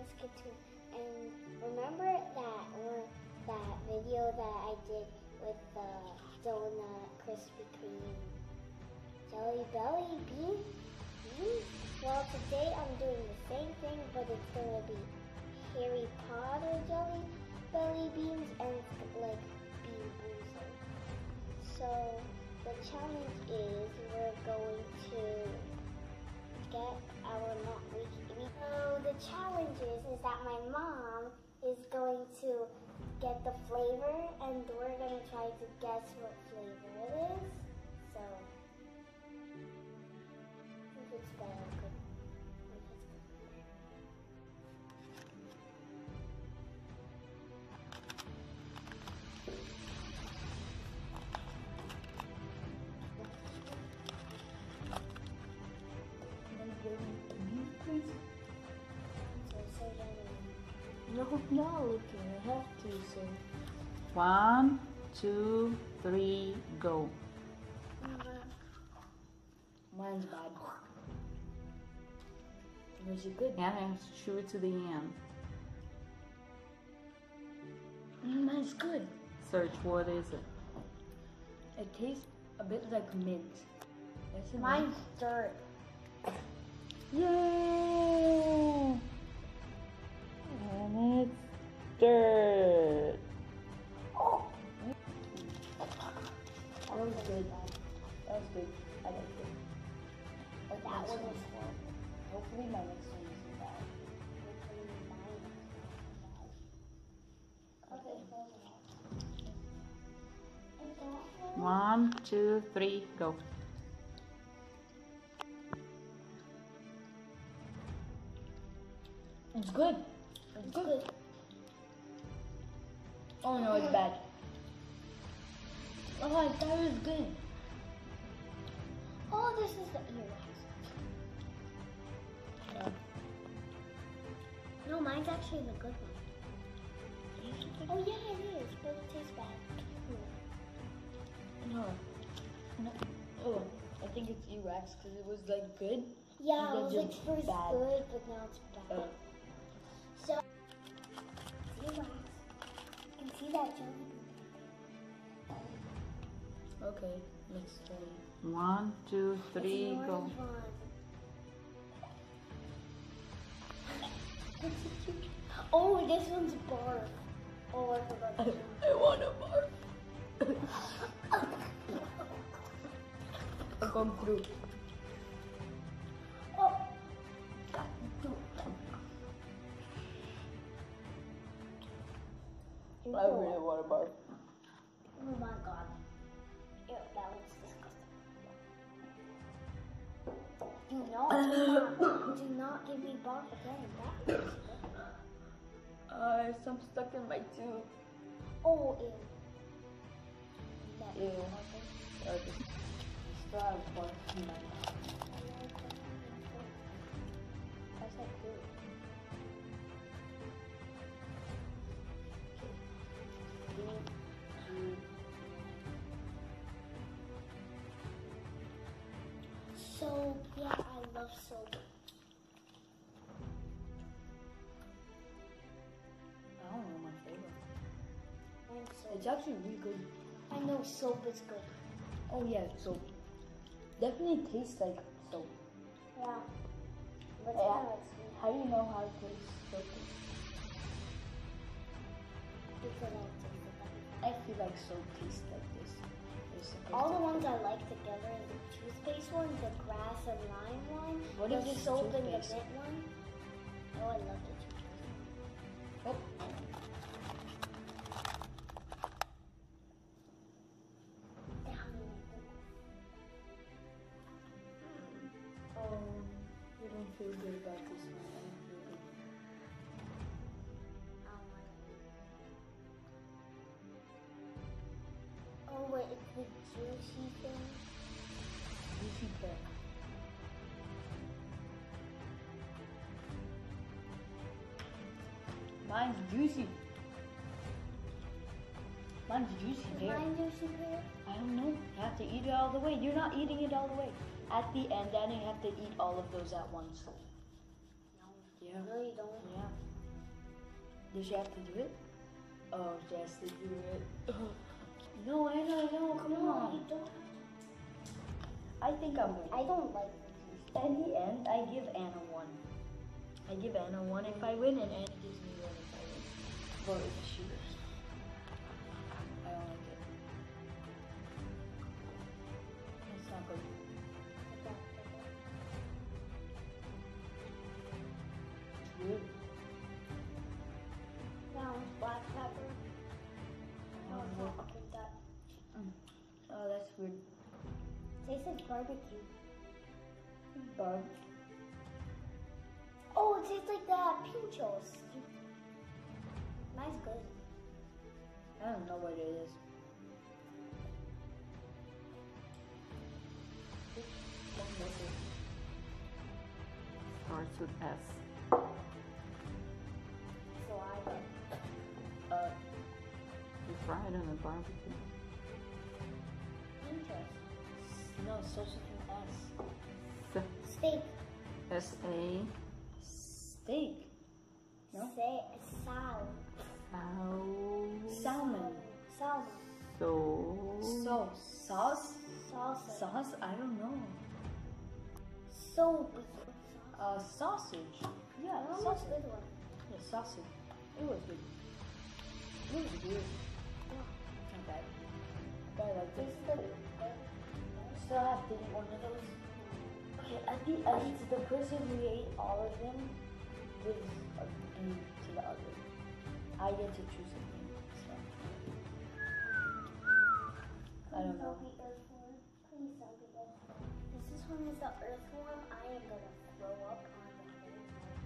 biscuit too. And remember that video that I did with the donut, Krispy Kreme, Jelly Belly beans? Well, today I'm doing the same thing, but it's gonna be Harry Potter Jelly Belly beans, and it's like Bean Boozled. So the challenge is we're going to get our mom. So the challenge is that my mom is going to get the flavor, and we're gonna try to guess what flavor it is. So if it's better, good. No, okay, I have to say. 1, 2, 3, go. Mine's bad. Was it good? And I have to chew it to the end. Mine's good. Search, what is it? It tastes a bit like mint. Mine's dirt. Yay! And it's dirt. That was good. That was good. I liked it. But that one was horrible. Hopefully my next one isn't bad. Okay. 1, 2, 3, go. It's good. It's good. Oh no, it's bad. Oh, I thought it was good. Oh, this is the earwax. No, mine's actually the good one. Oh yeah, it is, but it tastes bad. No. Oh, I think it's earwax because it was like good. Yeah, And it was then like just first bad. good, but now it's bad. So, earwax. You can see that jelly bean. Okay, let's try. 1, 2, 3, It's an go. orange one. Oh, this one's barf. Oh, I forgot. This one. I want a barf. I'll come through. Oh. I really want a barf. Oh my god. Ew, that was disgusting. Do not give me barf again. That was Some stuck in my tooth. Oh, ew. That Ew. was I just still have barf in my mouth. How's that good? Soap, yeah, I love soap. I don't know my favorite. Mine's soap. It's actually really good. I know soap is good. Oh yeah, soap. Definitely tastes like soap. Yeah. But it's Yeah. kind of like sweet. How do you know how it tastes soap? Because I taste it like I feel like soap tastes like this. It's supposed all the to- ones I like together is the toothpaste one, the grass and lime one, What the is this soap and the toothpaste? mint one. Oh, I love the toothpaste. Oh. You don't feel good about this one. I don't feel good. Oh wait, it's the juicy thing. Juicy pear. Mine's juicy. Mine's juicy Is pear. mine juicy pear? I don't know. You have to eat it all the way. You're not eating it all the way. At the end, then you have to eat all of those at once. No. Yeah. No, you don't. Yeah. Does she have to do it? Oh, she has to do it. No, Anna, no, come on. You don't. I think I'm winning. I don't like In the end, I give Anna 1. I give Anna 1 if I win, and Anna gives me 1 if I win. Vote with the shooters. I don't like it. It's not good. It's good. Now it's black pepper. Oh, it's not like that. Oh, that's weird. Tastes like barbecue. Barb. Oh, it tastes like the pinchos. Mine's good. I don't know what it is. Starts with S. Saliva. You fry it on a barbecue. Pinchos. No, it starts with an S. Steak. S-A. Steak. No? Say sal. Salmon. Salmon. Sauce? Salsa. Sauce? I don't know. Soap. Sausage. Yeah, That was sausage. a good one. Yeah, sausage. It was good. It was good. Not bad. But I like this. Tastes like Still have to eat one of those. Okay, at the end, the person who ate all of them gives a B to the other. I get to choose something. So. I don't know. Please don't be earthworm. Please don't be earthworm. If this one is the earthworm, I am gonna throw up on the whole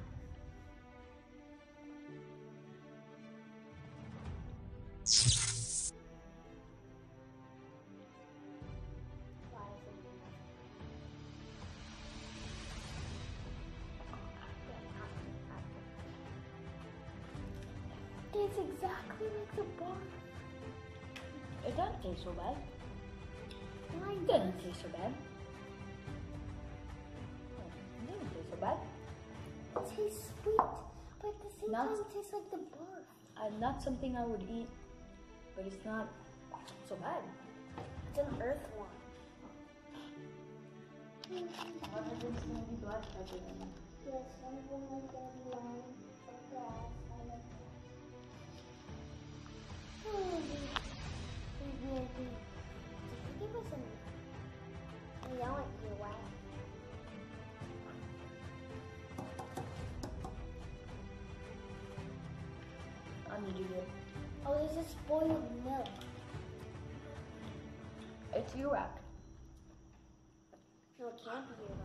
Why is it It's exactly like the bar. It doesn't taste so bad. Mine It doesn't taste so bad. It doesn't taste so bad. It tastes sweet, but at the same Not- time, it tastes like the barf. Not something I would eat, but it's not so bad. It's an earthworm. One of them's gonna be black pepper. Yes, one of them is gonna be lime or grass. I like that. Did you give us an? I yell at you, why? I'm gonna do it. Oh, this is spoiled milk. It's Iraq. No, it can't be earwax.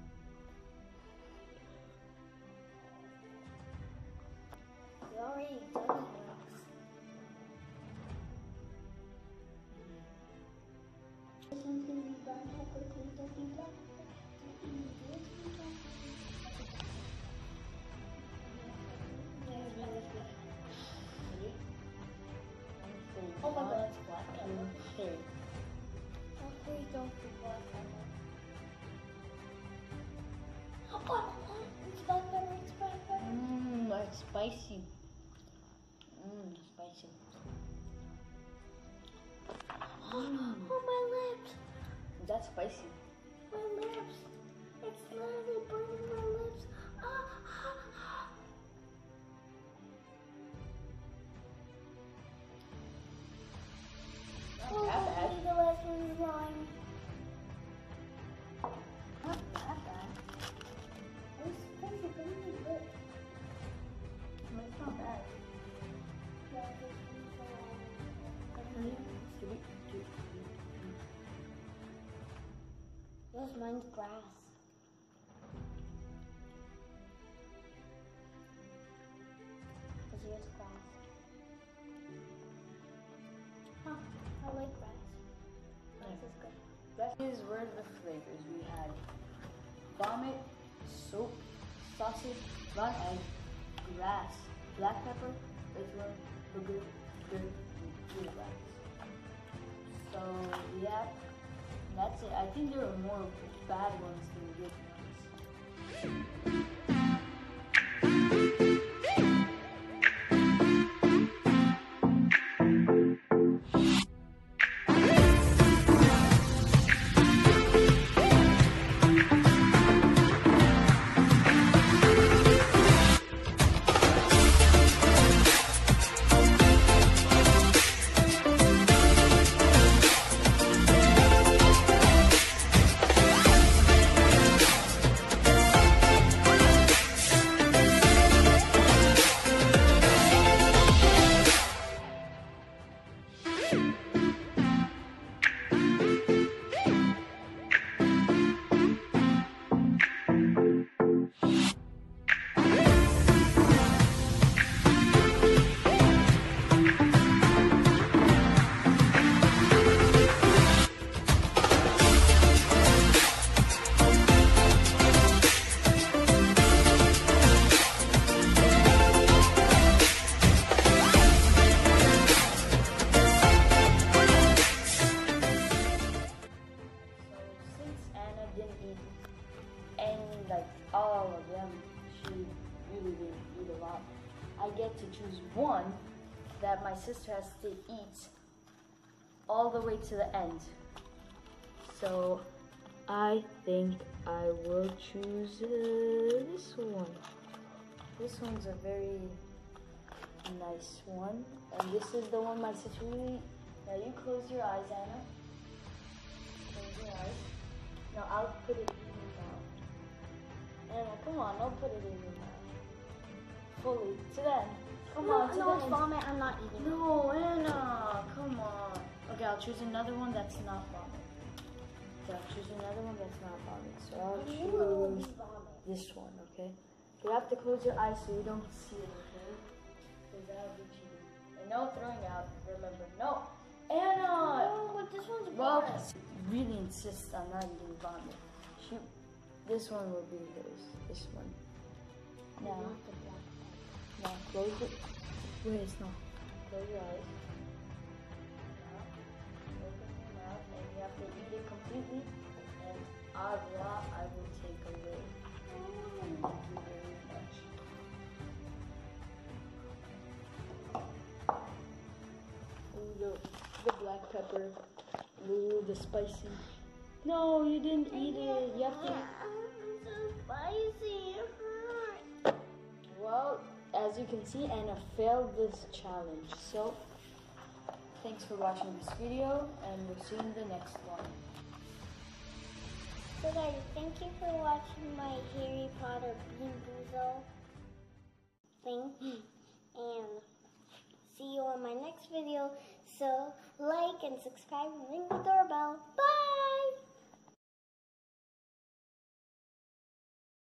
You already done earwax. This one's gonna be brown pepper, please don't be black pepper. Don't even do it to be black Oh my God, it's black pepper. Here. Oh, please don't be black pepper. Oh, it's black pepper, it's black pepper. That's spicy. Spicy. Oh, my lips. That's spicy. My lips. It's literally burning my lips. Ah. Not that bad. Hopefully the last one is lime. Not that bad. It's crazy, but it's good. No, it's not bad. Yeah, this one's lime. Yes, mine's grass. Because yours is grass. Huh, I like grass. Grass is good. That is where the flavors we had: vomit, soap, sausage, raw egg, grass, black pepper, earthworm, booger, dirt, and Iraq. So yeah, that's it. I think there are more bad ones than good ones. eat like all of them. She really didn't eat a lot. I get to choose one that my sister has to eat all the way to the end. So I think I will choose this one. This one's a very nice one. And this is the one my sister really... Now you close your eyes, Anna. Close your eyes. Now I'll put it in your mouth. Anna, come on, I'll put it in your mouth. Fully. To the end. Come on, to the it's end. vomit. I'm not eating it. No, Anna, come on. Okay, I'll choose another one that's not vomit. Okay, I'll choose another one that's not vomit. So I'll choose this one, okay? You have to close your eyes so you don't see it, okay? Because that'll be cheating. And no throwing out, remember. No! Anna! No, but this one's Well, worse. really insists on not eating vomit. This one will be hers. This one. Now, Not the black one. now close it. Wait, it's not. Close your eyes. Now, open your mouth and you have to eat it completely. And Allah, I will take away. Thank you very much. Ooh, the black pepper. Ooh, the spicy. No, you didn't eat it. You have to. It's so spicy. It hurts. Well, as you can see, Anna failed this challenge. So, thanks for watching this video, and we'll see you in the next one. So guys, thank you for watching my Harry Potter Bean Boozle thing. And see you on my next video. So like and subscribe and ring the doorbell. Bye!